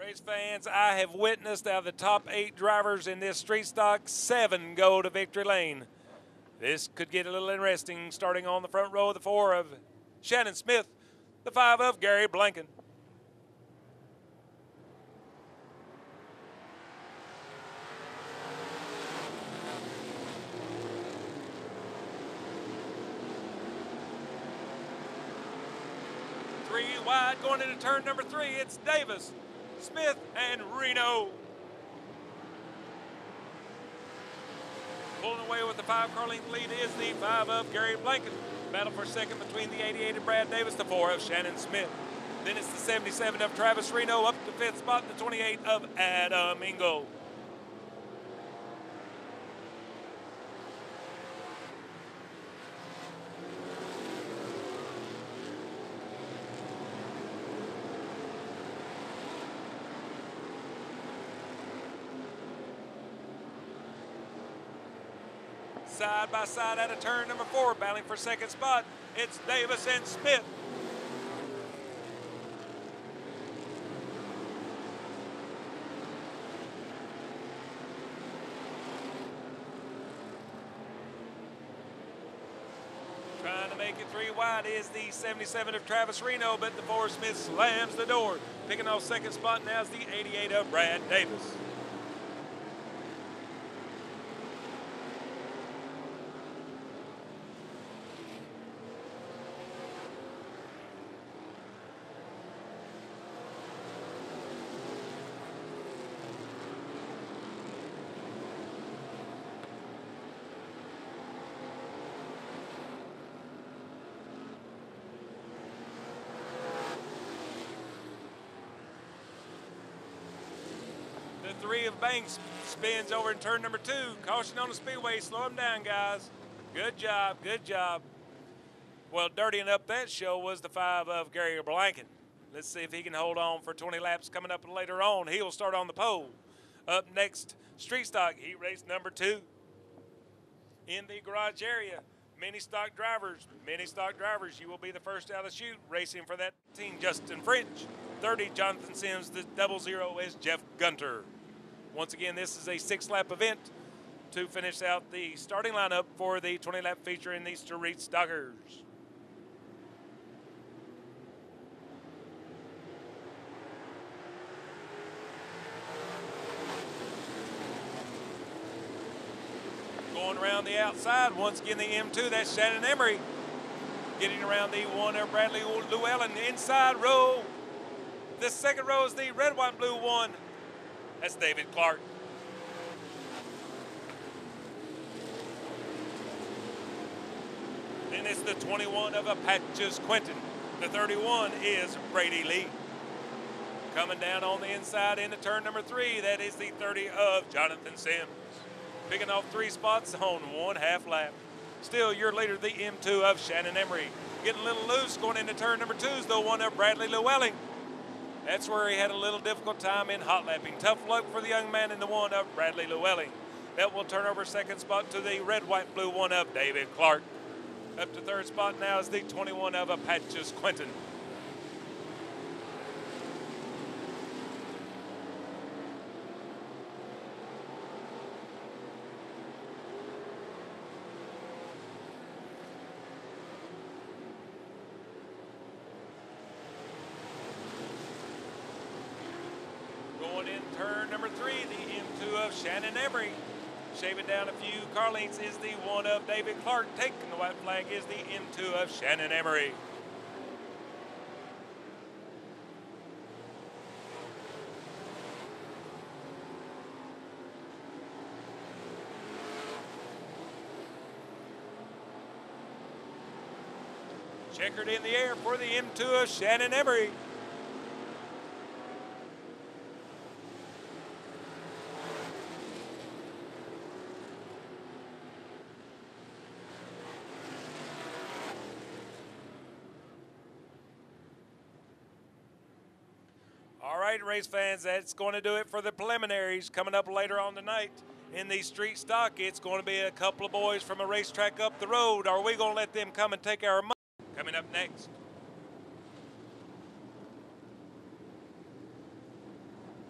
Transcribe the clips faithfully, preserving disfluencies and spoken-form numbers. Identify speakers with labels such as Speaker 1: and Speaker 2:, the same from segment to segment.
Speaker 1: Race fans, I have witnessed out of the top eight drivers in this street stock, seven go to victory lane. This could get a little interesting, starting on the front row of the four of Shannon Smith, the five of Gary Blanken. Three wide going into turn number three. It's Davis, Smith, and Reno. Pulling away with the five-car length lead is the five of Gary Blanken. Battle for second between the eighty-eight of Brad Davis, the four of Shannon Smith. Then it's the seventy-seven of Travis Reno up to fifth spot, the twenty-eight of Adam Engel. Side by side out of turn number four, battling for second spot, it's Davis and Smith. Trying to make it three wide is the seventy-seven of Travis Reno, but the four Smith slams the door. Picking off second spot now is the eighty-eight of Brad Davis. The three of Banks spins over in turn number two. Caution on the Speedway, slow him down, guys. Good job, good job. Well, dirtying up that show was the five of Gary Blanken. Let's see if he can hold on for twenty laps coming up later on. He will start on the pole. Up next, Street Stock, heat race number two. In the garage area, mini stock drivers, mini stock drivers, you will be the first out of the chute. Racing for that team, Justin French. thirty, Jonathan Sims. The double zero is Jeff Gunter. Once again, this is a six-lap event to finish out the starting lineup for the twenty-lap feature in the Street Stockers. Going around the outside, once again the M two, that's Shannon Emery. Getting around the one of Bradley Llewellyn, inside row. The second row is the red, white, blue one. That's David Clark. Then it's the twenty-one of Apache's Quentin. The thirty-one is Brady Lee. Coming down on the inside into turn number three, that is the thirty of Jonathan Sims. Picking off three spots on one half lap. Still your leader, the M two of Shannon Emery. Getting a little loose going into turn number two is the one of Bradley Llewellyn. That's where he had a little difficult time in hot lapping. Tough luck for the young man in the one of Bradley Llewellyn. That will turn over second spot to the red, white, blue one of David Clark. Up to third spot now is the twenty-one of Apache's Quentin. Going in turn number three, the M two of Shannon Emery. Shaving down a few car lengths is the one of David Clark. Taking the white flag is the M two of Shannon Emery. Checkered in the air for the M two of Shannon Emery. All right, race fans, that's going to do it for the preliminaries. Coming up later on tonight in the street stock, it's going to be a couple of boys from a racetrack up the road. Are we going to let them come and take our money? Coming up next.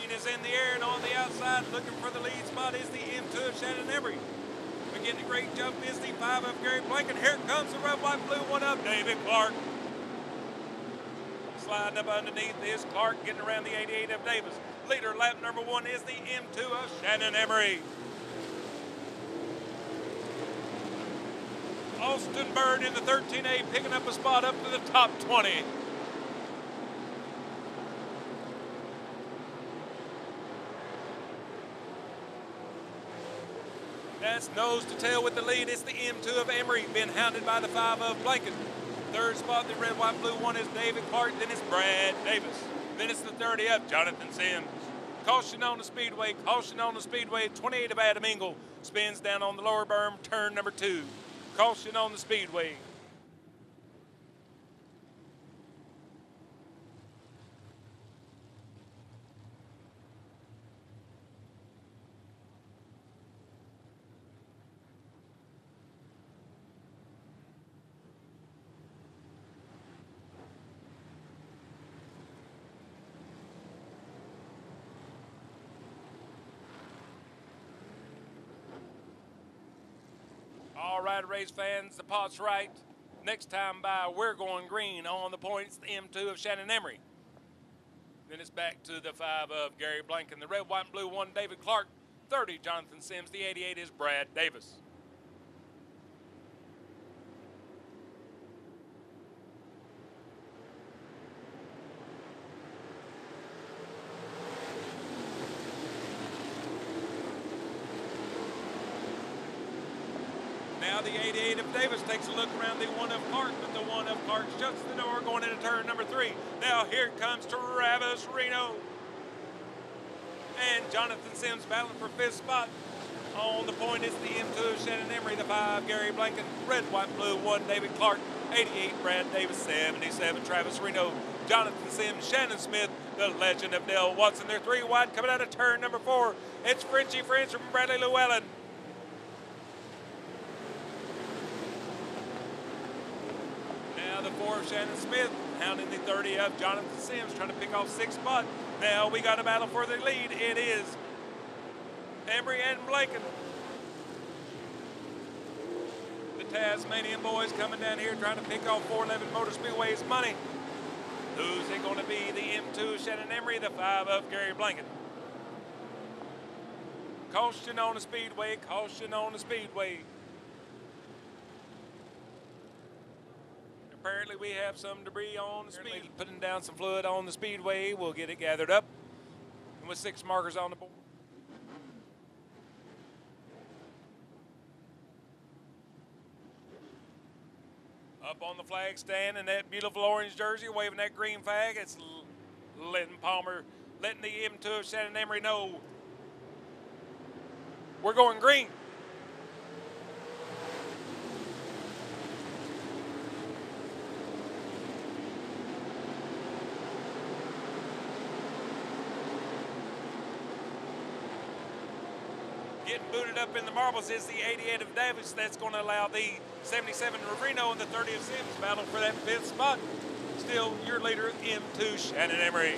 Speaker 1: Green is in the air, and on the outside, looking for the lead spot is the M two of Shannon Emery. But getting a great jump is the five of Gary Blanken. Here comes the red, white, blue one up, David Clark. Sliding up underneath is Clark, getting around the eighty-eight of Davis. Leader lap number one is the M two of Shannon Emery. Austin Bird in the thirteen A picking up a spot up to the top twenty. That's nose to tail with the lead. It's the M two of Emery, being hounded by the five of Blanken. Third spot, the red, white, blue one is David Clark. Then it's Brad Davis. Then it's the thirty of Jonathan Sims. Caution on the Speedway. Caution on the Speedway. twenty-eight of Adam Engel spins down on the lower berm, turn number two. Caution on the Speedway. All right, race fans, the pot's right. Next time by, we're going green. On the points, the M two of Shannon Emery. Then it's back to the five of Gary Blanken. The red, white, and blue one, David Clark. thirty, Jonathan Sims. The eighty-eight is Brad Davis. Now the eighty-eight of Davis takes a look around the one of Clark, but the one of Clark shuts the door going into turn number three. Now here comes Travis Reno. And Jonathan Sims battling for fifth spot. On the point is the M two of Shannon Emery, the five, Gary Blanken, red, white, blue, one, David Clark, eighty-eight, Brad Davis, seventy-seven, Travis Reno, Jonathan Sims, Shannon Smith, the legend of Dale Watson. They're three wide coming out of turn number four. It's Frenchy French from Bradley Llewellyn. The four of Shannon Smith, hounding the thirty of Jonathan Sims, trying to pick off sixth spot. Now we got a battle for the lead. It is Emery and Blanken. The Tasmanian boys coming down here trying to pick off four eleven Motor Speedway's money. Who's it going to be? The M two of Shannon Emery, the five of Gary Blanken. Caution on the Speedway, caution on the Speedway. Apparently we have some debris on the speed. Putting down some fluid on the Speedway. We'll get it gathered up. And with six markers on the board. Up on the flag stand in that beautiful orange jersey, waving that green flag, it's Lenton Palmer, letting the M two of Shannon Emery know we're going green. Getting booted up in the marbles is the eighty-eight of Davis. That's going to allow the seventy-seven of Reno and the thirty of Sims battle for that fifth spot. Still your leader, M two Shannon Emery.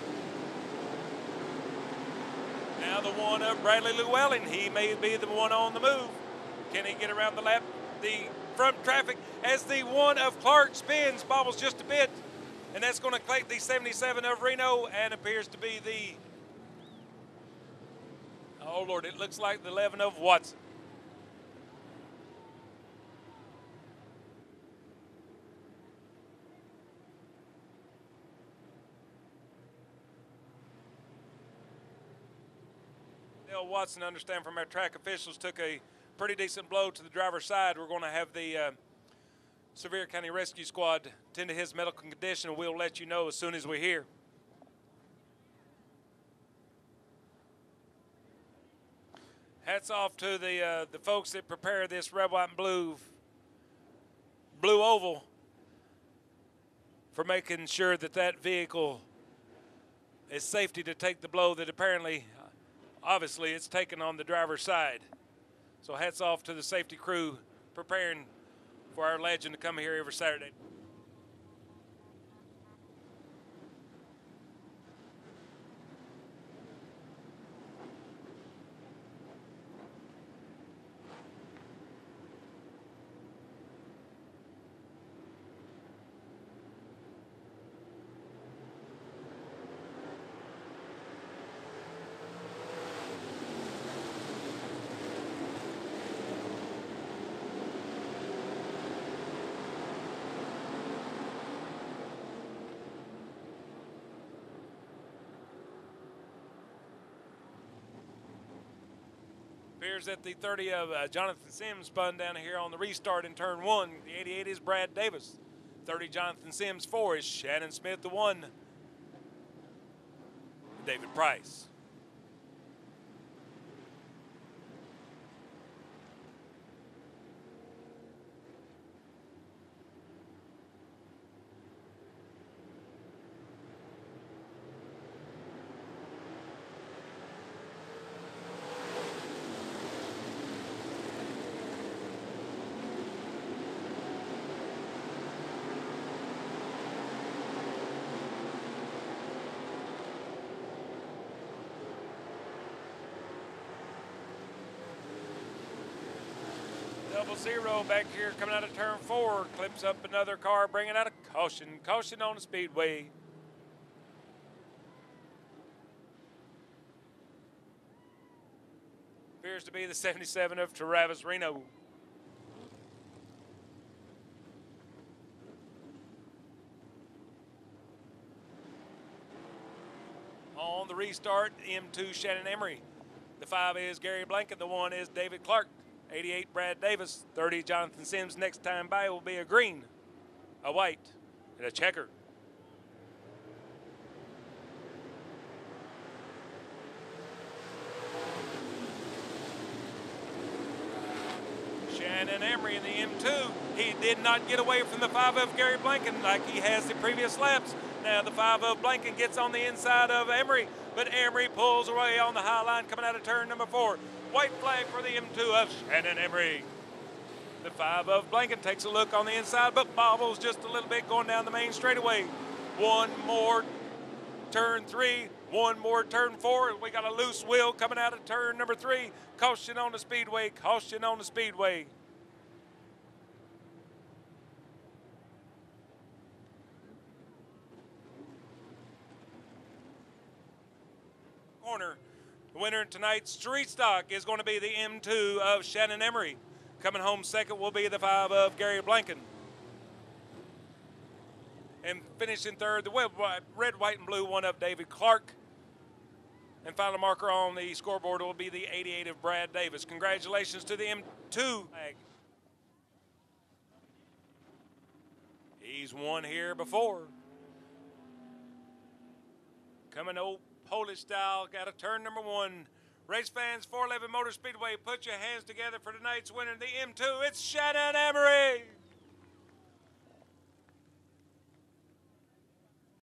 Speaker 1: Now the one of Bradley Llewellyn. He may be the one on the move. Can he get around the lap? The front traffic as the one of Clark spins, bobbles just a bit. And that's going to collect the seventy-seven of Reno and appears to be the oh, Lord, it looks like the eleven of Watson. Dale Watson, understand from our track officials, took a pretty decent blow to the driver's side. We're going to have the uh, Sevier County Rescue Squad tend to his medical condition, and we'll let you know as soon as we're here. Hats off to the uh, the folks that prepare this red, white, and blue blue oval for making sure that that vehicle is safety to take the blow that apparently, obviously, it's taken on the driver's side. So hats off to the safety crew preparing for our legend to come here every Saturday. Appears that the thirty of uh, Jonathan Sims spun down here on the restart in turn one. The eighty-eight is Brad Davis. thirty Jonathan Sims, four is Shannon Smith, the one, David Price. Double zero back here coming out of turn four. Clips up another car, bringing out a caution. Caution on the Speedway. Appears to be the seventy-seven of Travis Reno. On the restart, M two Shannon Emery. The five is Gary Blanket. The one is David Clark. eighty-eight Brad Davis. thirty Jonathan Sims. Next time by will be a green, a white, and a checker. Shannon Emery in the M two. He did not get away from the five of Gary Blanken like he has the previous laps. Now the five of Blanken gets on the inside of Emery, but Emery pulls away on the high line coming out of turn number four. White flag for the M two of Shannon Emery. The five of Blanken takes a look on the inside, but bobbles just a little bit going down the main straightaway. One more turn three, one more turn four. We got a loose wheel coming out of turn number three. Caution on the Speedway, caution on the Speedway. Corner. The winner in tonight's street stock is going to be the M two of Shannon Emery. Coming home second will be the five of Gary Blanken. And finishing third, the red, white, and blue one of David Clark. And final marker on the scoreboard will be the eighty-eight of Brad Davis. Congratulations to the M two. He's won here before. Coming old Polish style, got a turn number one. Race fans, four eleven Motor Speedway, put your hands together for tonight's winner, the M two. It's Shannon Emery.